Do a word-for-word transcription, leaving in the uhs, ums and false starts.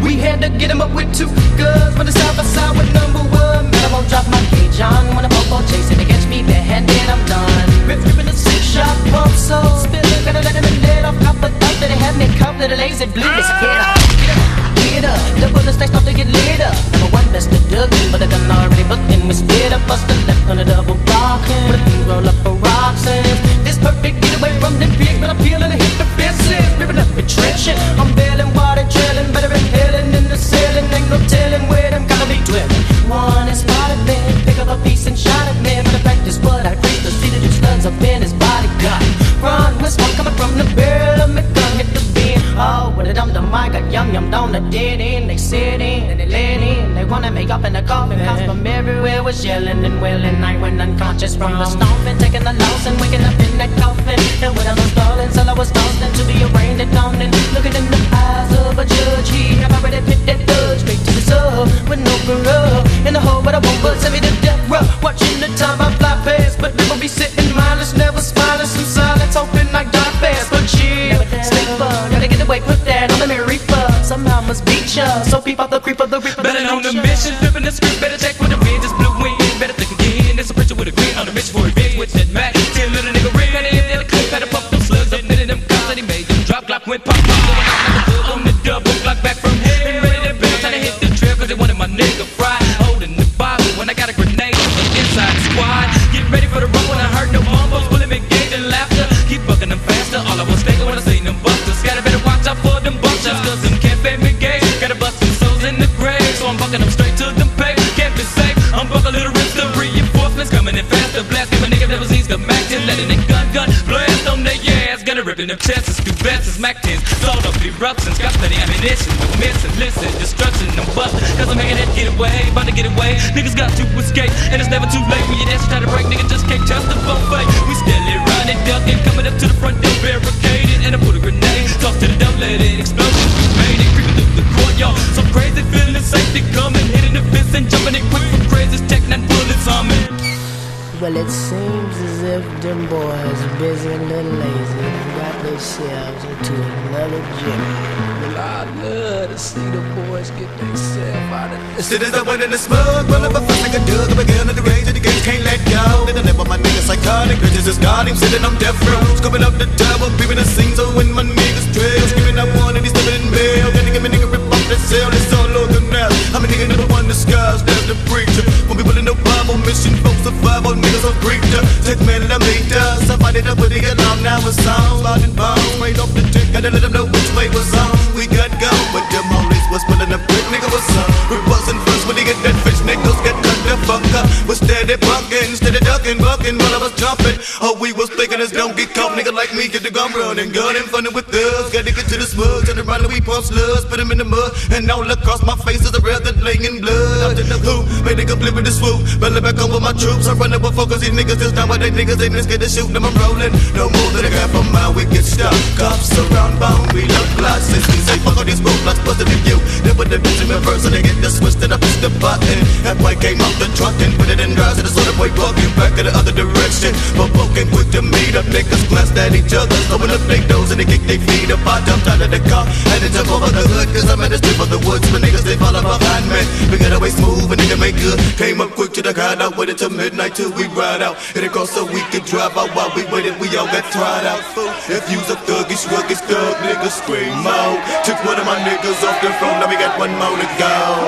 We had to get him up with two guns. When the side by side with number one. Man, I won't drop my cage on. When a popo chasing against me, barehanded, I'm done. Rip, ripping the six shot pump, so spilling. Gotta let him in dead off, cop a thought that they had me cuffed. Little lazy blue, let's get up. Get up, the bullets they start to get lit up. Number one, best to Dougie, but I done already booked and we split up. Bust the left on the double block, put a thing roll up for rocks. This perfect getaway from them pigs, but I'm peeling and hit the fences. Ripping up and trenching, I'm bailing while they trailing. Better inhaling in the ceiling, ain't no telling where them gotta be dwelling. One is spotted me, pick up a piece and shot at me. But I practice what I preach, to see the two studs up in his body. Got run, with smoke coming from the barrel of my gun, hit the beam. Oh, with a dum-dum, I got yum yum down the dead end. They sit in and they let in. They wanna make up in the coffin. Cops from everywhere was yelling and wailing. I went unconscious from the stomping, taking the loss and waking up in that coffin. And when I was stalling, till I was tossed into the arraigned and dawning. Looking in the eyes of a judge, he have already put that judge straight to the sub with no parole. In the hole, but I won't but send me to death row. Watching the time I fly past, but people be sitting mindless, never smiling. Some silence, hoping I die fast. But chill, sleeper, gotta get away, put that on the mirror reaper. Somehow must beat ya, so peep out the creep of the reaper. Better on the mission, flipping the script. Better check with the wind, just blew in. Better think again, there's a preacher with a grin on the mission for revenge with that Mac. Till little nigga ring, and he hit the clip, had to pump them slugs up into them cops that he made. Them drop clock went pop, pop, going out like a bug on the double block back from hell. Been ready to bail, trying to hit the trail, cause they wanted my nigga fried. Holding the Bible when I got a grenade from inside the squad. Get ready for the run when I heard no mumbles, pulling me gauge and laughter. Keep bucking them faster, all I was thinking when I seen them busters. Gotta better watch out for them busters, cause them can't pay me gauge. Gotta bust them souls in the grave, so I'm bucking them straight to them pay. Can't be safe, I'm bucking little rips, the reinforcements coming in faster. Blast, give a nigga that was easy to Mac ten, letting it gun, gun, blast on their ass. Gonna rip in them chests, two vests, Mac tens, sold up eruptions. Got plenty ammunition, no missing, listen, destruction, I'm busting. Cause I'm making that get away, about to get away. Niggas got to escape, and it's never too late. When you dance, you try to break, nigga just can't touch the buffet. We steadily running, ducking, coming up to the front door, barricaded. And I put a grenade, toss to the door, let it explode. We made it, creeping through the courtyard. So crazy, feeling safety coming, hitting the fence and jumping it quick from crazy, tech, nine bullets on me. Well, it seems as if them boys are busy and a little lazy and got themselves into another journey. Well, I'd love to see the boys get themselves out of this. Cities that went in the smoke, roll up a fist like a dug, up again at the range of the gates, can't let go. They don't live on my niggas psychotic, bitches just got him sitting on death row. Scooping up the double, peeping the scene, so when my niggas trail, screaming up one and he's stepping in bail. Gonna give me nigga rip off that cell, it's all over now. I'm a nigga number one disguise, that's the preacher. When people in the Bible mission, folks survive on niggas on preacher. Take man and I made us, I fight it up with the alarm, now it's sound. Sliding bombs, right off the tick, gotta let them know which way was on. We got gone, but them always was pulling up quick, nigga was on. We wasn't first when they get that fish, niggas get cut the fuck up. Was steady bucking, steady ducking, bucking while I was jumping. All we was thinking is don't get caught, nigga like me, get the gun running, gun and funnin' with us. Gotta get to the smug, turn around and we pump slugs, put them in the mud, and all across my face is a red that laying in blood. After the who, made nigga flip with the swoop, belly back on with my troops. I run up with focus, these niggas just down with they niggas, they niggas get to shoot them, I'm rolling. No more than a half a mile, we get stuck. Cops around, bound, we look like since we say fuck all these roadblocks, bustin' in you. They put the bitch in reverse and they get the switch, then I push the button. That boy came out the truck and put it in drives, and the soda boy walking back in the other direction. But walking quick to meet up, niggas glanced at each other, throwing up their doors and they kick their feet up. I jumped out of the car and they jump over the hood, cause I'm at the strip of the woods. But niggas they follow behind me, we got away smooth and nigga make good. Came up quick to the crowd out, waited till midnight till we ride out. Hit it cross so we could drive out while we waited, we all got tried out. If you's a thuggish, ruggish thug, niggas scream out. Took one of my niggas off the throne, now we got one more to go.